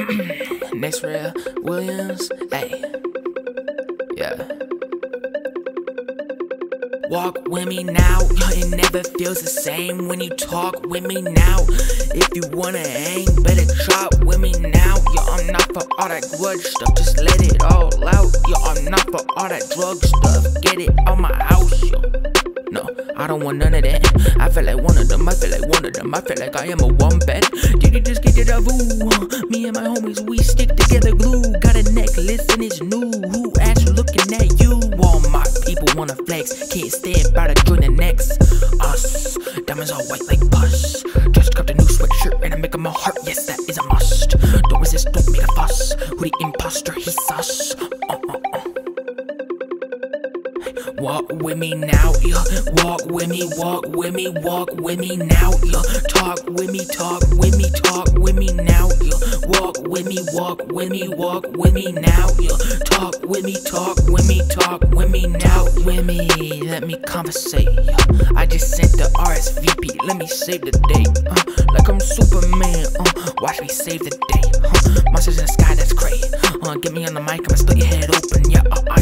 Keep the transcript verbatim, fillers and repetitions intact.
Next real Williams, hey, yeah. Walk with me now, it never feels the same when you talk with me now. If you wanna hang, better chop with me now. Yo, I'm not for all that grudge stuff, just let it all out. Yo, I'm not for all that drug stuff, get it out my house, yo. No, I don't want none of that. I feel like one of them, I feel like one of them. I feel like I am a wombat. Did you just get it a voo? Me and my homies, we stick together glue. Got a necklace and it's new. Who actually looking at you? All my people wanna flex, can't stand by to join the next. Us, diamonds all white like pus. Just got the new sweatshirt and I'm making my heart, yes, that is a must. Don't resist, don't make a fuss. Who the imposter, he's sus. Uh, uh, uh. Walk with me now, yeah. Walk with me, walk with me, walk with me now, yeah. Talk with me, talk with me, talk with me now, yeah. Walk with me, walk with me, walk with me now, yeah. Talk with me, talk with me, talk with me now, with me. Let me conversate, yeah. I just sent the R S V P, let me save the date, uh, like I'm Superman, uh, watch me save the day, uh, monsters in the sky, that's great, uh, get me on the mic, I'ma split your head open, yeah, uh,